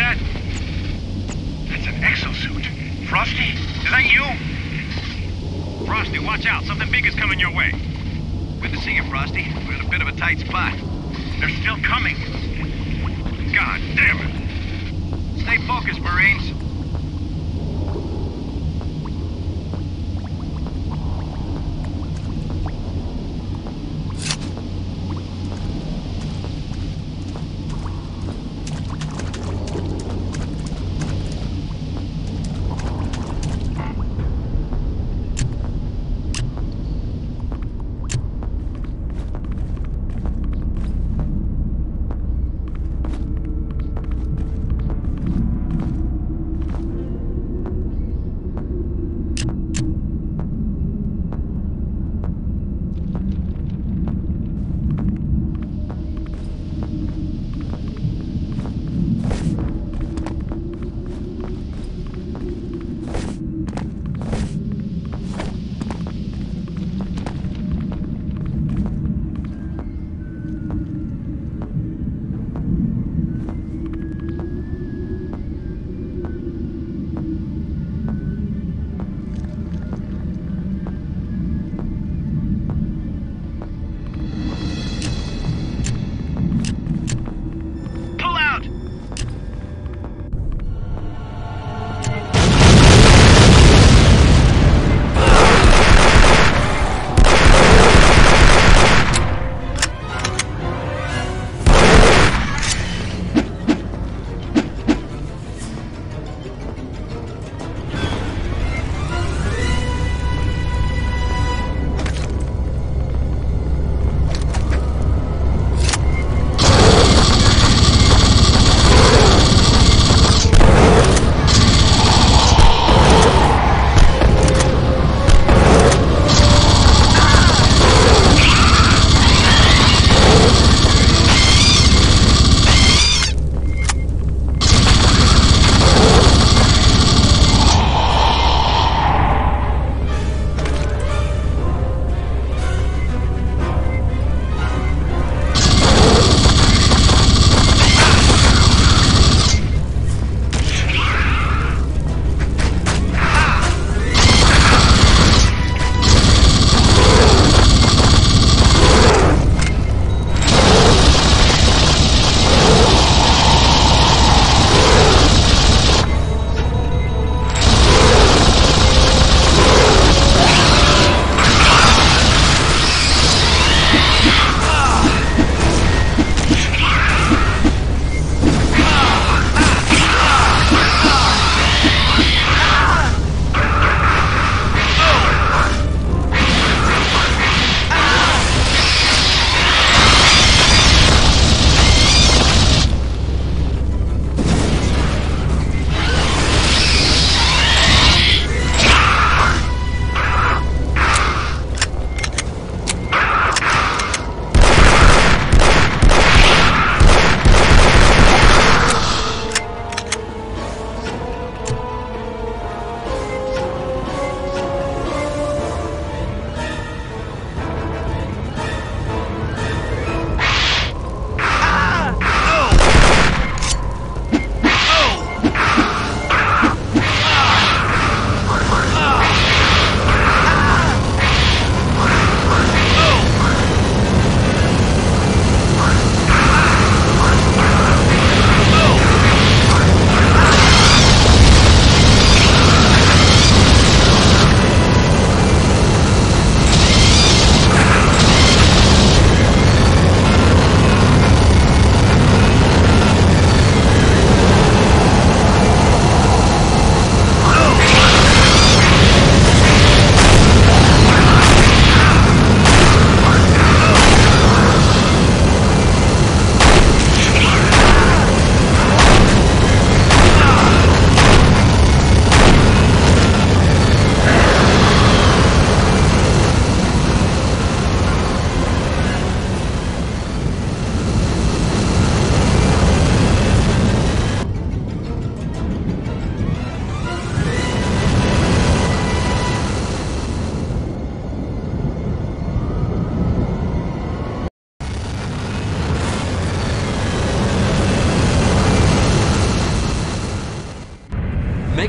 that? That's an exosuit. Frosty, is that you? Frosty, watch out. Something big is coming your way. Good to see you, Frosty. We're in a bit of a tight spot. They're still coming. God damn it. Stay focused, Marines.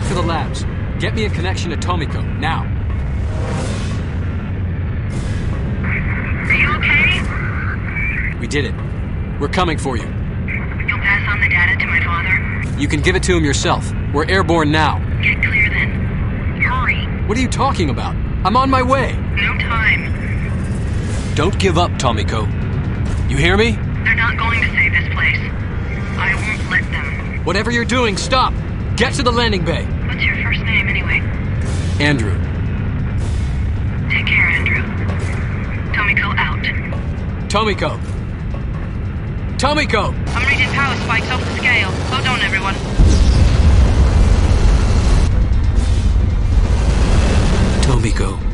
Make for the labs. Get me a connection to Tomiko, now. Are you okay? We did it. We're coming for you. You'll pass on the data to my father? You can give it to him yourself. We're airborne now. Get clear then. Hurry. What are you talking about? I'm on my way. No time. Don't give up, Tomiko. You hear me? They're not going to save this place. I won't let them. Whatever you're doing, stop! Get to the landing bay. What's your first name, anyway? Andrew. Take care, Andrew. Tomiko out. Tomiko! Tomiko! I'm reading power spikes off the scale. Hold on, everyone. Tomiko.